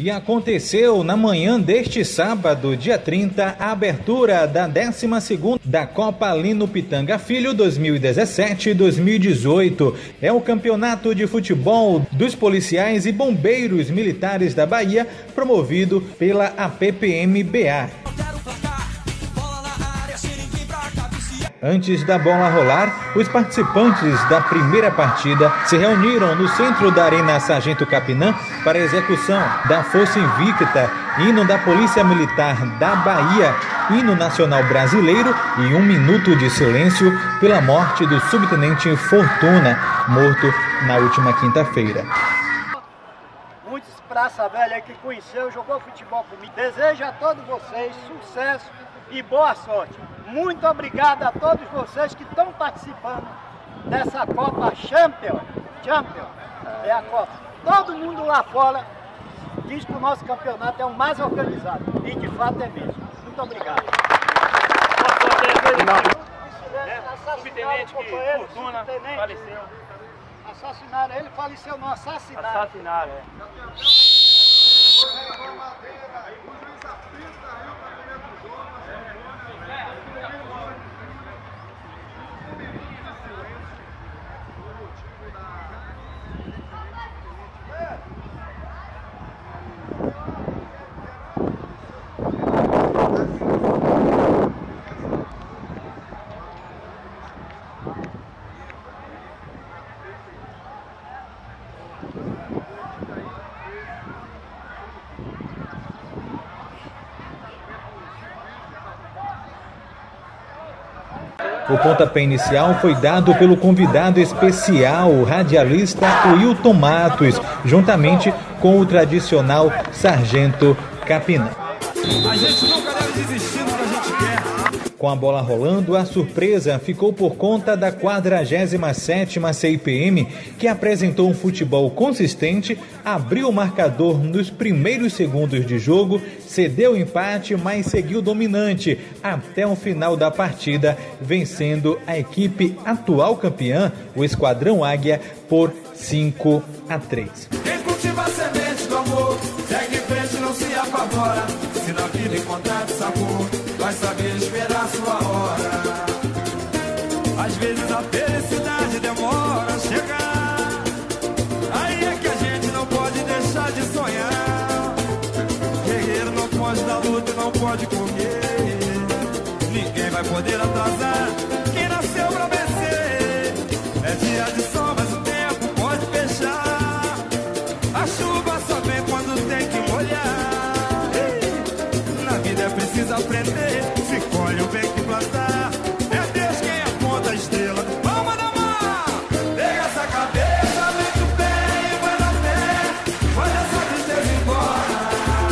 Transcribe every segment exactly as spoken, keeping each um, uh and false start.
E aconteceu na manhã deste sábado, dia trinta, a abertura da décima segunda da Copa Lino Pitanga Filho dois mil e dezessete dois mil e dezoito. É o campeonato de futebol dos policiais e bombeiros militares da Bahia, promovido pela A P P M B A. Antes da bola rolar, os participantes da primeira partida se reuniram no centro da Arena Sargento Capinã para a execução da Força Invicta, hino da Polícia Militar da Bahia, hino nacional brasileiro e um minuto de silêncio pela morte do subtenente Fortuna, morto na última quinta-feira. Muitos Praça Velha que conheceu, jogou futebol comigo. Desejo a todos vocês sucesso e boa sorte. Muito obrigado a todos vocês que estão participando dessa Copa Champion. Champion é a Copa. Todo mundo lá fora diz que o nosso campeonato é o mais organizado. E de fato é mesmo. Muito obrigado. O subtenente que Fortuna faleceu. Assassinaram ele, faleceu no assassinato. Assassinaram, é. O pontapé inicial foi dado pelo convidado especial, o radialista Wilton Matos, juntamente com o tradicional Sargento Capinã. A gente nunca deve desistir do que a gente quer. Com a bola rolando, a surpresa ficou por conta da quadragésima sétima C I P M, que apresentou um futebol consistente, abriu o marcador nos primeiros segundos de jogo, cedeu o empate, mas seguiu dominante até o final da partida, vencendo a equipe atual campeã, o Esquadrão Águia, por cinco a três. Quem cultiva a semente do amor, segue em frente, não se apavora. Se na vida encontrar sabor, vai saber esperar sua hora. Às vezes a felicidade demora a chegar. Aí é que a gente não pode deixar de sonhar. Guerreiro não pode dar luta, não pode comer. Ninguém vai poder atrasar quem nasceu pra vencer. É dia de sol, mas o tempo pode fechar. A chuva só vem quando tem que molhar. Na vida é preciso aprender. Se colhe o bem que plantar. É Deus quem aponta a estrela. Vamos na mão! Pega essa cabeça, muito bem, vai na fé. Manda essa tristeza embora.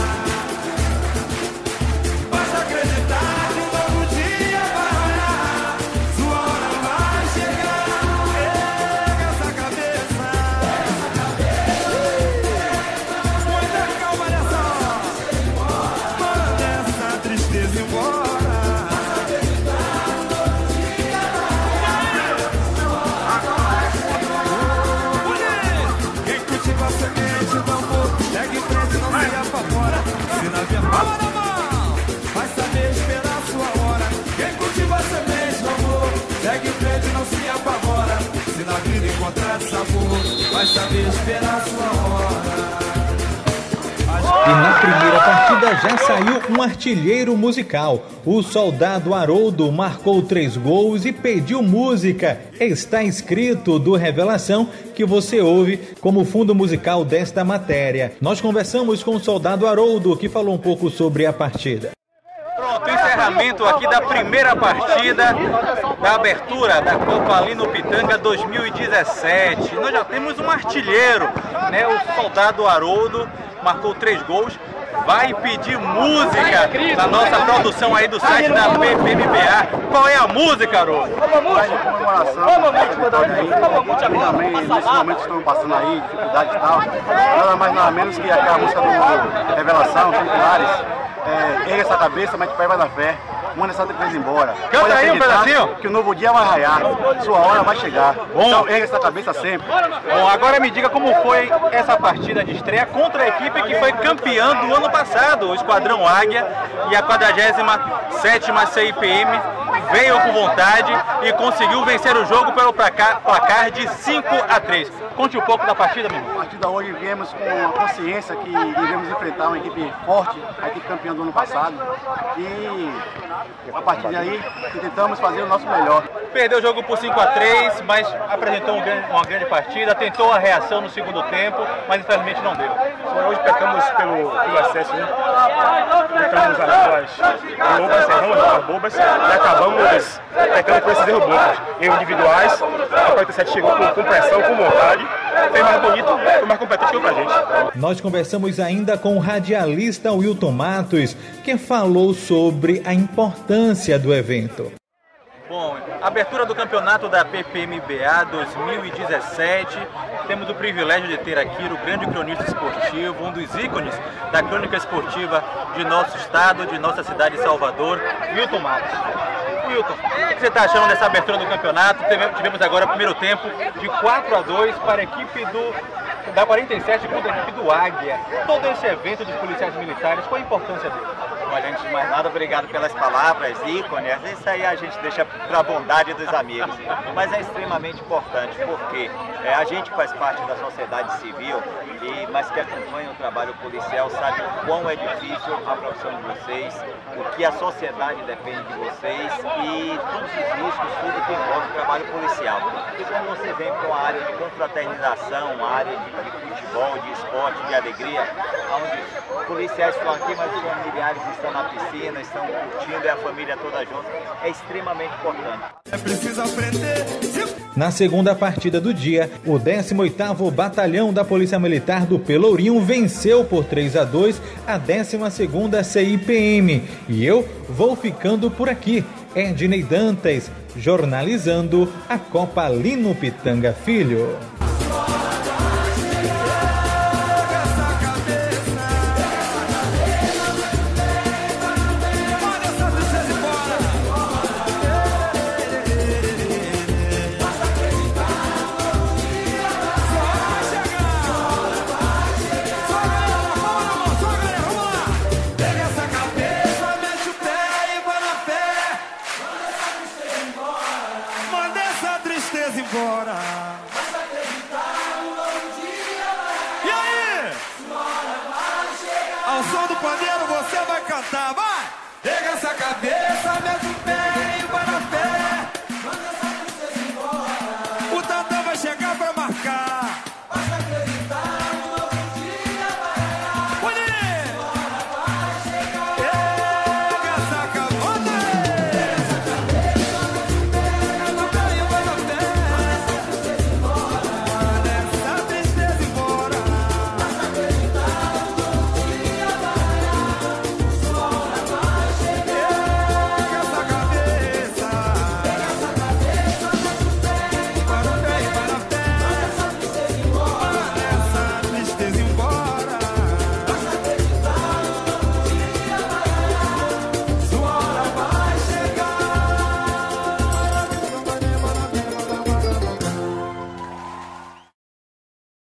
Basta acreditar que um novo dia vai olhar. Sua hora vai chegar. Pega essa cabeça. Muita calma nessa hora. Manda essa tristeza embora. Quem cultiva a semente do amor, segue em frente, não se apavora. Se na vida palma na mão, vai saber esperar sua hora. Quem cultiva a semente do amor, segue em frente, não se apavora. Se na vida encontrar sabor, vai saber esperar sua hora. E na primeira partida já saiu um artilheiro musical. O soldado Haroldo marcou três gols e pediu música. Está escrito do Revelação, que você ouve como fundo musical desta matéria. Nós conversamos com o soldado Haroldo, que falou um pouco sobre a partida. Pronto, encerramento aqui da primeira partida da abertura da Copa Lino Pitanga dois mil e dezessete. Nós já temos um artilheiro, né? O soldado Haroldo marcou três gols. Vai pedir música na nossa produção aí do site da P P M B A. Qual é a música, Haroldo? Mais de comemoração, também, nesse momento que estamos passando aí, dificuldade e tal. Nada mais nada menos que aquela música do Revelação, São Pilares. É, erga essa cabeça, mete o pé e vai na fé. manda essa tristeza embora. Canta Pode aí um acreditar pedacinho. que o novo dia vai raiar, sua hora vai chegar. Bom. Então erga essa cabeça sempre. Bom, agora me diga como foi essa partida de estreia contra a equipe que foi campeã do ano passado, o Esquadrão Águia, e a quadragésima sétima C I P M veio com vontade e conseguiu vencer o jogo pelo placar, placar de cinco a três. Conte um pouco da partida, meu irmão. A partida hoje viemos com a consciência que iremos enfrentar uma equipe forte, a equipe campeã do ano passado. E a partir daí tentamos fazer o nosso melhor. Perdeu o jogo por cinco a três, mas apresentou um grande, uma grande partida, tentou a reação no segundo tempo, mas infelizmente não deu. Hoje pecamos pelo, pelo excesso, né? Tentamos aquelas bobas, erramos as bobas e acabamos pecando por esses erros bobos. Erros individuais, a quarenta e sete chegou com, com pressão, com vontade, foi mais bonito, foi mais competente que pra gente. Nós conversamos ainda com o radialista Wilton Matos, que falou sobre a importância do evento. Bom, abertura do campeonato da P P M B A dois mil e dezessete, temos o privilégio de ter aqui o grande cronista esportivo, um dos ícones da crônica esportiva de nosso estado, de nossa cidade de Salvador, Wilton Matos. Wilton, o que você está achando dessa abertura do campeonato? Tivemos agora o primeiro tempo de quatro a dois para a equipe do, da quarenta e sete contra a equipe do Águia. Todo esse evento dos policiais militares, qual a importância dele? Olha, antes de mais nada, obrigado pelas palavras, ícones. Isso aí a gente deixa para a bondade dos amigos. Mas é extremamente importante, porque é, a gente faz parte da sociedade civil, e, mas que acompanha o trabalho policial, sabe o quão é difícil a profissão de vocês, o que a sociedade depende de vocês e todos os riscos, tudo que envolve o trabalho policial. E quando você vem para uma área de confraternização, uma área de, de futebol, de esporte, de alegria, onde os policiais estão aqui, mas os familiares estão na piscina, estão curtindo, é a família toda junto, é extremamente importante. É preciso aprender. Na segunda partida do dia, o décimo oitavo Batalhão da Polícia Militar do Pelourinho venceu por três a dois a décima segunda C I P M. E eu vou ficando por aqui. Ednei Dantas, jornalizando a Copa Lino Pitanga Filho. Embora. Mas acreditar um novo dia. E aí? Sua hora vai chegar. Ao som do pandeiro você vai cantar, vai! Pega essa cabeça, mete o pé.